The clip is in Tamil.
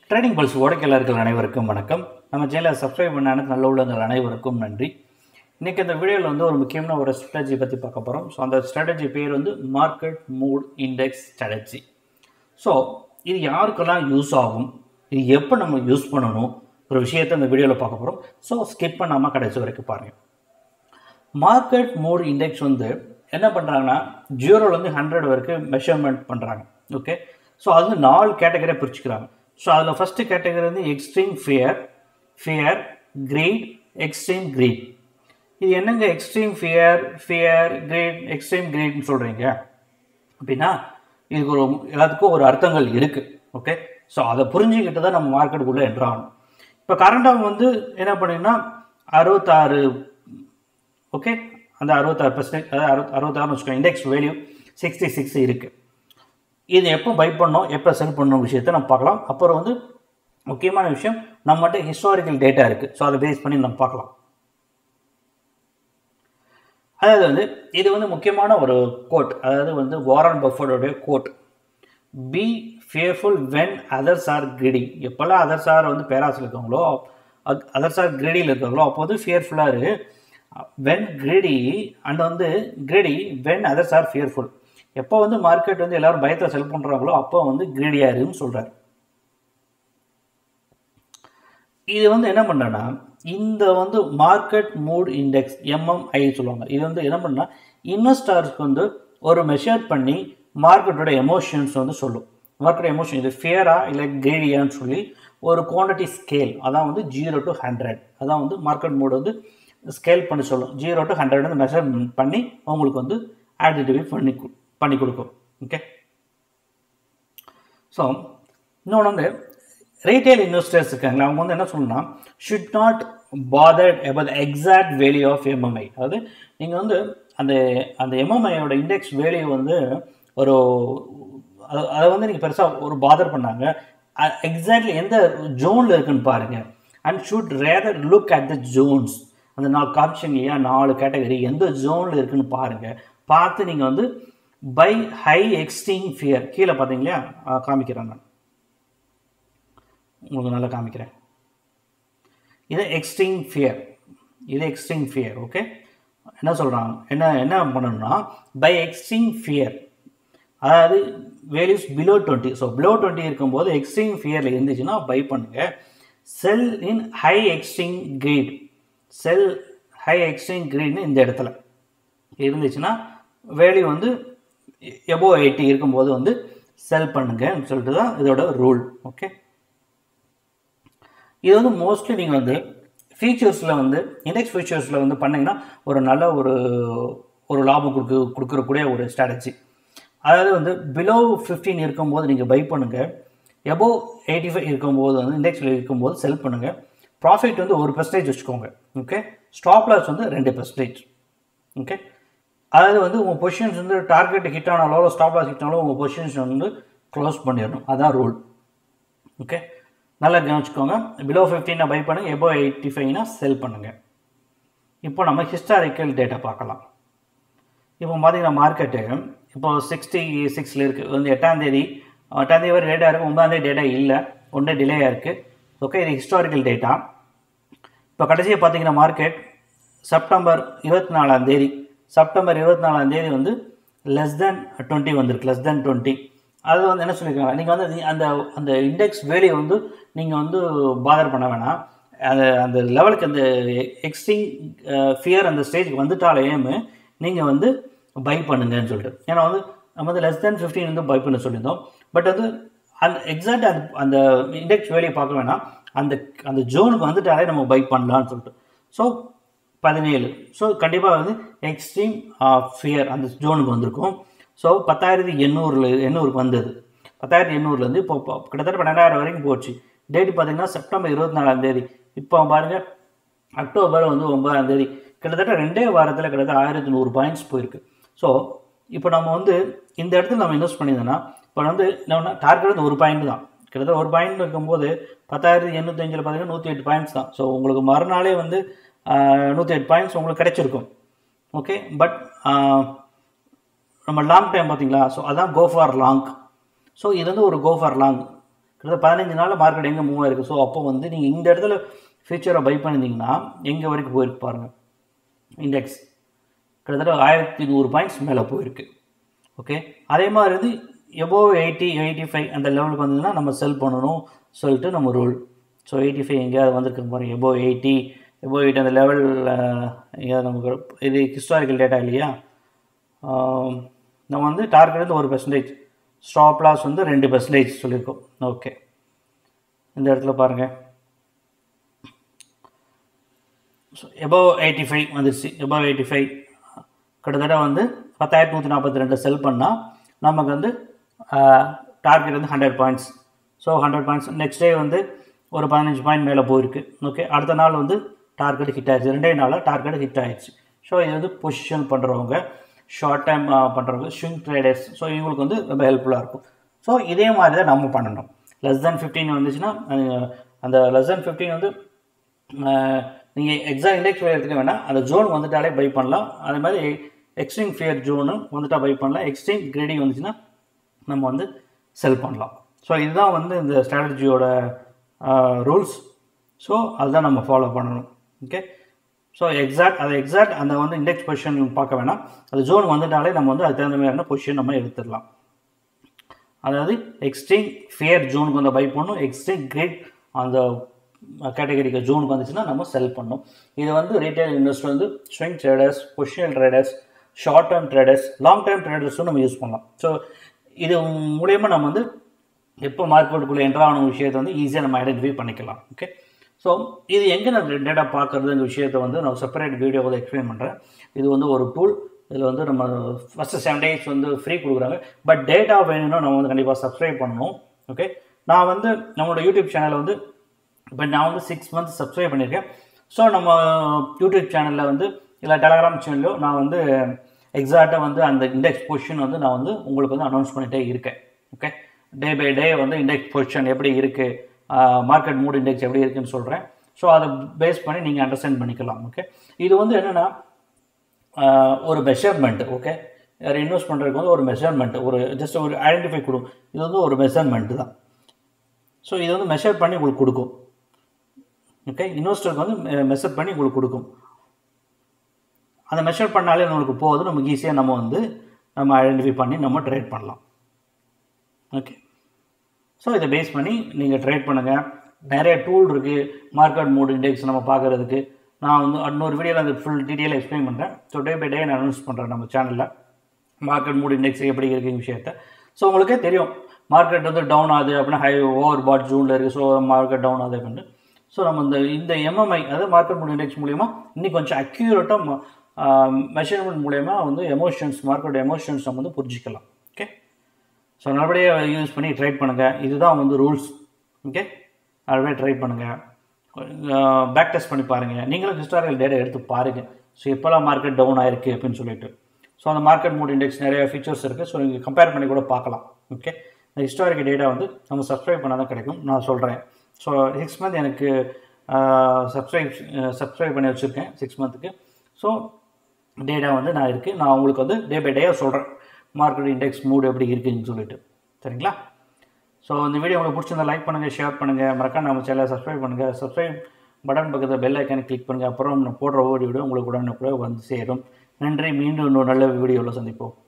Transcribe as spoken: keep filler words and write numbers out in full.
ட்ரேடிங் பல்ஸ் ஓடைக்கலாளர்கள் அனைவருக்கும் வணக்கம். நம்ம சேனலை சப்ஸ்கிரைப் பண்ண நல்ல உள்ளங்கள் அனைவருக்கும் நன்றி. இன்றைக்கி இந்த வீடியோவில் வந்து ஒரு முக்கியமான ஒரு ஸ்ட்ராட்டஜி பற்றி பார்க்க போகிறோம். ஸோ அந்த ஸ்ட்ராட்டஜி பேர் வந்து market mood index strategy. So இது யாருக்கெல்லாம் யூஸ் ஆகும், இது எப்போ நம்ம யூஸ் பண்ணணும் ஒரு விஷயத்தை இந்த வீடியோவில் பார்க்க போகிறோம். ஸோ ஸ்கிப் பண்ணாமல் கடைசி வரைக்கும் பாருங்கள். மார்க்கெட் மூட் இண்டெக்ஸ் வந்து என்ன பண்ணுறாங்கன்னா ஜீரோலேருந்து ஹண்ட்ரட் வரைக்கும் மெஷர்மெண்ட் பண்ணுறாங்க. ஓகே, ஸோ அது வந்து நாலு கேட்டகரியாக பிரிச்சுக்கிறாங்க. ஸோ அதில் ஃபஸ்ட்டு கேட்டகரி வந்து extreme fear, fear, greed, extreme greed. இது என்னங்க extreme fear, fear, greed, extreme கிரீட்னு சொல்கிறீங்க அப்படின்னா இதுக்கு ஒரு எல்லாத்துக்கும் ஒரு அர்த்தங்கள் இருக்குது. ஓகே, ஸோ அதை புரிஞ்சுக்கிட்டு தான் நம்ம மார்க்கெட்டுக்குள்ளே என்ட்ரு ஆகணும். இப்போ கரண்டாக வந்து என்ன பண்ணிங்கன்னா அறுபத்தாறு, ஓகே, அந்த அறுபத்தாறு பர்சன்டேஜ் அதாவது அறுபத் அறுபத்தாறுன்னு வச்சுக்கோங்க. இண்டெக்ஸ் வேல்யூ சிக்ஸ்டி சிக்ஸ் இருக்குது. இது எப்போ பை பண்ணோம், எப்போ செல் பண்ணணும் விஷயத்தை நம்ம பார்க்கலாம். அப்புறம் வந்து முக்கியமான விஷயம் நம்மகிட்ட ஹிஸ்டாரிக்கல் டேட்டா இருக்குது. ஸோ அதை பேஸ் பண்ணி நம்ம பார்க்கலாம். அதாவது வந்து இது வந்து முக்கியமான ஒரு கோட், அதாவது வந்து வாரன் பஃபட்டோடைய quote, be fearful when others are greedy. எப்போல்லாம் அதர்ஸ் ஆர் வந்து பேராசில் இருக்காங்களோ, அதர்ஸ் ஆர் கிரீடியில் இருக்காங்களோ அப்போ வந்து ஃபியர்ஃபுல்லாக இருக்கு. வென் கிரீடி அண்ட் வந்து greedy when others are fearful. எப்போ வந்து மார்க்கெட் வந்து எல்லாரும் பயத்தை செல் பண்ணுறாங்களோ அப்போ வந்து கிரீடியாக இருக்குன்னு சொல்கிறார். இது வந்து என்ன பண்ணுறேன்னா இந்த வந்து மார்க்கெட் மூட் இண்டெக்ஸ் எம்எம்ஐ சொல்லுவாங்க. இது வந்து என்ன பண்ணா இன்வெஸ்டர்ஸ்க்கு வந்து ஒரு மெஷர் பண்ணி மார்க்கெட்டோட எமோஷன்ஸ் வந்து சொல்லும். மார்க்கெட் எமோஷன் இது ஃபியரா இல்லை கிரீடியான்னு சொல்லி ஒரு குவான்டிட்டி ஸ்கேல், அதான் வந்து ஜீரோ டு ஹண்ட்ரட், அதான் வந்து மார்க்கெட் மூட் வந்து ஸ்கேல் பண்ணி சொல்லும். ஜீரோ டு ஹண்ட்ரட் வந்து மெஷர் பண்ணி அவங்களுக்கு வந்து ஆட்டிடியூட் பண்ணி பண்ணி கொடுக்கும். ஓகே, ஸோ இன்னொன்று வந்து ரீட்டைல் இன்வெஸ்டர்ஸ் இருக்காங்க, அவங்க வந்து என்ன சொல்லணும்னா should not bothered about exact value of MMI. அதாவது நீங்கள் வந்து அந்த அந்த எம்எம்ஐயோட இண்டெக்ஸ் வேல்யூ வந்து ஒரு அதை வந்து நீங்கள் பெருசாக ஒரு பாதர் பண்ணாங்க, எக்ஸாக்ட்லி எந்த ஜோனில் இருக்குன்னு பாருங்கள். And should rather look at the zones. அந்த நாலு காமிச்சிங்க இல்லையா, நாலு கேட்டகரி எந்த ஜோனில் இருக்குன்னு பாருங்கள். பார்த்து நீங்கள் வந்து பை ஹை எக்ஸ்ட்ரீம் ஃபியர் கீழே பார்த்தீங்களா காமிக்கிறேன், நான் உங்களுக்கு நல்லா காமிக்கிறேன். இது எக்ஸ்ட்ரீம் ஃபியர், இது எக்ஸ்ட்ரீம் ஃபியர். ஓகே, என்ன சொல்கிறாங்க, என்ன என்ன பண்ணணும்னா பை எக்ஸ்ட்ரீம் ஃபியர், அதாவது values below twenty. So below twenty இருக்கும்போது எக்ஸ்ட்ரீம் ஃபியரில் இருந்துச்சுன்னா பை பண்ணுங்கள். Sell in high extreme greed, sell high extreme கிரீட்னு இந்த இடத்துல இருந்துச்சுன்னா வேல்யூ வந்து எபோ எயிட்டி இருக்கும்போது வந்து செல் பண்ணுங்கன்னு சொல்லிட்டு தான் இதோட ரூல். ஓகே, இது வந்து மோஸ்ட்லி நீங்கள் வந்து ஃபீச்சர்ஸில் வந்து இண்டெக்ஸ் ஃபீச்சர்ஸில் வந்து பண்ணிங்கன்னா ஒரு நல்ல ஒரு ஒரு லாபம் கொடுக்க கொடுக்கறக்கூடிய ஒரு ஸ்ட்ராட்டஜி. அதாவது வந்து பிலோ ஃபிஃப்டீன் இருக்கும்போது நீங்கள் பை பண்ணுங்கள், எபோ எயிட்டி ஃபைவ் இருக்கும்போது வந்து இண்டெக்ஸில் இருக்கும்போது செல் பண்ணுங்கள். ப்ராஃபிட் வந்து ஒரு பர்சன்டேஜ் வச்சுக்கோங்க. ஓகே, ஸ்டாப் லாஸ் வந்து ரெண்டு பர்சன்டேஜ். ஓகே, அதாவது வந்து உங்கள் பொசிஷன்ஸ் வந்து டார்கெட் ஹிட் ஆனாலோ ஸ்டாப் லாஸ் ஹிட் ஆனாலும் உங்கள் பொசிஷன்ஸ் வந்து க்ளோஸ் பண்ணிடணும், அதான் ரூல். ஓகே, நல்லா கவனிச்சுக்கோங்க. பிலோ ஃபிஃப்டீனை பை பண்ணுங்கள், எபோ எயிட்டி ஃபைவ்னா செல் பண்ணுங்கள். இப்போ நம்ம ஹிஸ்டாரிக்கல் டேட்டா பார்க்கலாம். இப்போ பார்த்தீங்கன்னா மார்க்கெட்டு இப்போ சிக்ஸ்டி சிக்ஸில் இருக்குது, வந்து எட்டாம் தேதி எட்டாம் தேதி வரை டேட்டா இருக்குது, ஒன்பதாம் தேதி டேட்டா இல்லை, ஒன்றே டிலேயாக இருக்குது. ஓகே, இது ஹிஸ்டாரிக்கல் டேட்டா. இப்போ கடைசியாக பார்த்தீங்கன்னா மார்க்கெட் செப்டம்பர் இருபத்தி நாலாம் தேதி செப்டம்பர் இருபத்தி நாலாம் தேதி வந்து லெஸ் தென் டுவெண்ட்டி வந்திருக்கு, லெஸ் தென் டுவெண்ட்டி. அது வந்து என்ன சொல்லியிருக்காங்க, நீங்கள் வந்து அந்த அந்த இண்டெக்ஸ் வேல்யூ வந்து நீங்கள் வந்து பாதர் பண்ண வேணாம். அந்த அந்த லெவலுக்கு அந்த எக்ஸ்ட்ரீம் ஃபியர் அந்த ஸ்டேஜுக்கு வந்துட்டாலேயுமே நீங்கள் வந்து பை பண்ணுங்கன்னு சொல்லிட்டு. ஏன்னா வந்து நம்ம வந்து லெஸ் தென் ஃபிஃப்டீன் வந்து பை பண்ண சொல்லியிருந்தோம். பட் வந்து அந்த எக்ஸாக்ட் அந்த அந்த இண்டெக்ஸ் வேல்யூ பார்க்க வேணாம், அந்த அந்த ஜோனுக்கு வந்துட்டாலே நம்ம பை பண்ணலான்னு சொல்லிட்டு. ஸோ பதினேழு, ஸோ கண்டிப்பாக வந்து எக்ஸ்ட்ரீம் ஃபியர் அந்த ஜோனுக்கு வந்திருக்கும். ஸோ பத்தாயிரத்தி எண்ணூறுல எண்ணூறுக்கு வந்தது, பத்தாயிரத்தி எண்ணூறுலேருந்து இப்போ கிட்டத்தட்ட பன்னெண்டாயிரம் வரைக்கும் போச்சு. டேட் பார்த்தீங்கன்னா செப்டம்பர் இருபத்தி நாலாம் தேதி. இப்போ பாருங்கள் அக்டோபர் வந்து ஒன்பதாம் தேதி, கிட்டத்தட்ட ரெண்டே வாரத்தில் கிட்டத்தட்ட ஆயிரத்தி நூறு பாயிண்ட்ஸ் போயிருக்கு. ஸோ இப்போ நம்ம வந்து இந்த இடத்துல நம்ம இன்வெஸ்ட் பண்ணியிருந்தோம்னா இப்போ வந்து என்ன டார்கெட் வந்து ஒரு பாயிண்ட் தான், கிட்டத்தட்ட ஒரு பாயிண்ட் இருக்கும்போது பத்தாயிரத்தி எண்ணூற்றி அஞ்சில் பார்த்தீங்கன்னா நூற்றி எட்டு பாயிண்ட்ஸ் தான். ஸோ உங்களுக்கு மறுநாளே வந்து நூற்றி எட்டு பாயிண்ட்ஸ் உங்களுக்கு கிடைச்சிருக்கும். ஓகே, பட் நம்ம லாங் டைம் பார்த்தீங்களா, ஸோ அதான் கோ ஃபார் லாங். ஸோ இது வந்து ஒரு கோ ஃபார் லாங் கிட்டத்தட்ட பதினஞ்சு நாளில் மார்க்கெட் எங்கே மூவ் ஆயிருக்கு. ஸோ அப்போ வந்து நீங்கள் இந்த இடத்துல ஃபியூச்சரை பை பண்ணியிருந்தீங்கன்னா எங்கே வரைக்கும் போயிருக்கு பாருங்கள். இண்டெக்ஸ் கிட்டத்தட்ட ஆயிரத்தி நூறு பாயிண்ட்ஸ் மேலே போயிருக்கு. ஓகே, அதே மாதிரி வந்து எபோவ் எயிட்டி எயிட்டி ஃபைவ் அந்த லெவலுக்கு வந்ததுன்னா நம்ம செல் பண்ணணும் சொல்லிட்டு நம்ம ரூல். ஸோ எயிட்டி ஃபைவ் எங்கேயாவது வந்திருக்கு பாருங்கள். எபோவ் எயிட்டி எபோவ் எயிட்டி அந்த லெவல் எங்கேயாவது நமக்கு இது ஹிஸ்டாரிக்கல் டேட்டா இல்லையா. நம்ம வந்து டார்கெட் வந்து ஒரு பெர்சன்டேஜ், ஸ்டாப் லாஸ் வந்து ரெண்டு பெர்சன்டேஜ் சொல்லியிருக்கோம். ஓகே, இந்த இடத்துல பாருங்கள். ஸோ எபோவ் எயிட்டி ஃபைவ் வந்துருச்சு. எபோவ் எயிட்டி ஃபைவ் கிட்டத்தட்ட வந்து பத்தாயிரத்தி நூற்றி நாற்பத்தி ரெண்டு செல் பண்ணால் நமக்கு வந்து டார்கெட் வந்து hundred points. So hundred points next day வந்து ஒரு பதினஞ்சு பாயிண்ட் மேலே போயிருக்கு. ஓகே, அடுத்த நாள் வந்து டார்கெட் ஹிட் ஆயிடுச்சு. ரெண்டே நாளில் டார்கெட் ஹிட் ஆயிடுச்சு. ஸோ இது வந்து பொசிஷன் பண்ணுறவங்க, ஷார்ட் டைம் பண்ணுறவங்க, ஸ்விங் ட்ரேடர்ஸ், ஸோ இவங்களுக்கு வந்து ரொம்ப ஹெல்ப்ஃபுல்லாக இருக்கும். ஸோ இதே மாதிரி தான் நம்ம பண்ணணும். லெஸ் தேன் ஃபிஃப்டீன் வந்துச்சுன்னா அந்த லெஸ் தேன் ஃபிஃப்டீன் வந்து நீங்கள் எக்ஸாக்ட் இண்டெக்ஸ் வேலை எடுத்துக்க வேணாம், அந்த ஜோன் வந்துட்டாலே பை பண்ணலாம். அதே மாதிரி எக்ஸ்ட்ரீம் ஃபியர் ஜோனு வந்துட்டால் பை பண்ணலாம். எக்ஸ்ட்ரீம் கிரேடிங் வந்துச்சுன்னா நம்ம வந்து செல் பண்ணலாம். ஸோ இதுதான் வந்து இந்த ஸ்ட்ராட்டஜியோட ரூல்ஸ். ஸோ அதுதான் நம்ம ஃபாலோ பண்ணணும். ஓகே, ஸோ எக்ஸாக்ட் அது எக்ஸாக்ட் அந்த வந்து இண்டெக்ஸ் பொசிஷன் பார்க்க வேணாம், அது ஜோன் வந்துட்டாலே நம்ம வந்து அதுக்கு தகுந்த மாதிரியான பொசிஷன் நம்ம எடுத்துடலாம். அதாவது எக்ஸ்ட்ரீம் ஃபியர் ஜோனுக்கு வந்து பை பண்ணணும், எக்ஸ்ட்ரீம் கிரேட் அந்த கேட்டகரிக்கு ஜோனுக்கு வந்துச்சுன்னா நம்ம செல் பண்ணணும். இது வந்து ரீட்டைல் இன்வெஸ்டர் வந்து swing traders, positional traders, short term traders, long term ட்ரேடர்ஸும் நம்ம யூஸ் பண்ணலாம். ஸோ இது மூலயமா நம்ம வந்து எப்போ மார்க்கெட்டுக்குள்ளே என்ட்ரான விஷயத்தை வந்து ஈஸியாக நம்ம ஐடென்டிஃபை பண்ணிக்கலாம். ஓகே, ஸோ இது எங்கே நான் டேட்டா பார்க்குறது இந்த விஷயத்தை வந்து நான் செப்பரேட் வீடியோ வந்து எக்ஸ்பிளைன் பண்ணுறேன். இது வந்து ஒரு டூல். இதில் வந்து நம்ம ஃபஸ்ட்டு செவன் டேஸ் வந்து ஃப்ரீ கொடுக்குறாங்க. பட் டேட்டா வேணும்னா நம்ம வந்து கண்டிப்பாக சப்ஸ்கிரைப் பண்ணணும். ஓகே, நான் வந்து நம்மளோட யூடியூப் சேனலை வந்து இப்போ நான் வந்து சிக்ஸ் மந்த்ஸ் சப்ஸ்கிரைப் பண்ணியிருக்கேன். ஸோ நம்ம யூடியூப் சேனலில் வந்து இல்லை டெலகிராம் சேனலோ நான் வந்து எக்ஸாக்டாக வந்து அந்த இண்டெக்ஸ் பொசிஷன் வந்து நான் வந்து உங்களுக்கு வந்து அனௌன்ஸ் பண்ணிகிட்டே இருக்கேன். ஓகே, டே பை டே வந்து இண்டெக்ஸ் பொசிஷன் எப்படி இருக்குது, மார்க்கெட் மூட் இண்டெக்ஸ் எப்படி இருக்குன்னு சொல்கிறேன். ஸோ அதை பேஸ் பண்ணி நீங்கள் அண்டர்ஸ்டாண்ட் பண்ணிக்கலாம். ஓகே, இது வந்து என்னென்னா ஒரு மெஷர்மெண்ட். ஓகே, யார் இன்வெஸ்ட் பண்ணுறதுக்கு வந்து ஒரு மெஷர்மெண்ட், ஒரு ஜஸ்ட் ஒரு ஐடென்டிஃபை கொடுக்கும். இது வந்து ஒரு மெஷர்மெண்ட்டு தான். ஸோ இது வந்து மெஷர் பண்ணி உங்களுக்கு கொடுக்கும். ஓகே, இன்வெஸ்டருக்கு வந்து மெஷர் பண்ணி உங்களுக்கு கொடுக்கும். அந்த மெஷர் பண்ணாலே நம்மளுக்கு போகுது, நமக்கு ஈஸியாக நம்ம வந்து நம்ம ஐடென்டிஃபை பண்ணி நம்ம ட்ரேட் பண்ணலாம். ஓகே, ஸோ இதை பேஸ் பண்ணி நீங்கள் ட்ரேட் பண்ணுங்கள். நிறைய டூல் இருக்குது மார்க்கெட் மூட் இண்டெக்ஸ் நம்ம பார்க்குறதுக்கு. நான் வந்து இன்னொரு வீடியோவில் அந்த ஃபுல் டீட்டெயிலாக எக்ஸ்பிளைன் பண்ணுறேன். ஸோ டே பை டே நான் அனௌன்ஸ் பண்ணுறேன் நம்ம சேனலில் மார்க்கெட் மூட் இண்டெக்ஸ் எப்படி இருக்குங்க விஷயத்தை. ஸோ உங்களுக்கே தெரியும் மார்க்கெட் வந்து டவுன் ஆகுது அப்படின்னா ஹை ஓவர் பாட் ஜூனில் இருக்குது. ஸோ மார்க்கெட் டவுன் ஆகுது அப்படின்னு. ஸோ நம்ம இந்த இந்த எம்எம்ஐ அதாவது மார்க்கெட் மூட் இண்டெக்ஸ் மூலிமா இன்னும் கொஞ்சம் அக்யூரேட்டாக மெஷர்மெண்ட் மூலயமா வந்து எமோஷன்ஸ், மார்க்கெட் எமோஷன்ஸ் நம்ம வந்து புரிஞ்சிக்கலாம். ஓகே, ஸோ நல்லபடியாக யூஸ் பண்ணி ட்ரேட் பண்ணுங்கள். இதுதான் வந்து ரூல்ஸ். ஓகே, நல்லபடியாக ட்ரை பண்ணுங்கள். பேக் டெஸ்ட் பண்ணி பாருங்கள். நீங்களும் ஹிஸ்டாரிக்கல் டேட்டா எடுத்து பாருங்கள். ஸோ எப்போல்லாம் மார்க்கெட் டவுன் ஆயிருக்கு அப்படின்னு சொல்லிட்டு. ஸோ அந்த மார்க்கெட் மூட் இண்டெக்ஸ் நிறைய ஃபீச்சர்ஸ் இருக்குது. ஸோ நீங்கள் கம்பேர் பண்ணி கூட பார்க்கலாம். ஓகே, இந்த ஹிஸ்டாரிக்கல் டேட்டா வந்து நம்ம சப்ஸ்கிரைப் பண்ணால் தான் கிடைக்கும். நான் சொல்கிறேன். ஸோ சிக்ஸ் மந்த் எனக்கு சப்ஸ்கிரைப் சப்ஸ்கிரைப் பண்ணி வச்சுருக்கேன் சிக்ஸ் மந்த்துக்கு. ஸோ டேட்டா வந்து நான் இருக்குது. நான் உங்களுக்கு வந்து டே பை டேயாக சொல்கிறேன் மார்க்கெட் இண்டெக்ஸ் மூட் எப்படி இருக்குதுன்னு சொல்லிட்டு. சரிங்களா? ஸோ இந்த வீடியோ உங்களுக்கு பிடிச்சிருந்தா லைக் பண்ணுங்கள், ஷேர் பண்ணுங்கள், மறக்காம நம்ம சேனலை சப்ஸ்கிரைப் பண்ணுங்கள். சப்ஸ்கிரைப் பட்டன் பக்கத்தில் பெல் ஐக்கானை கிளிக் பண்ணுங்கள். அப்புறம் நம்ம போடுற வீடியோ உங்களுக்கு உடனே கூட வந்து சேரும். நன்றி. மீண்டும் இன்னொரு நல்ல வீடியோவில் சந்திப்போம்.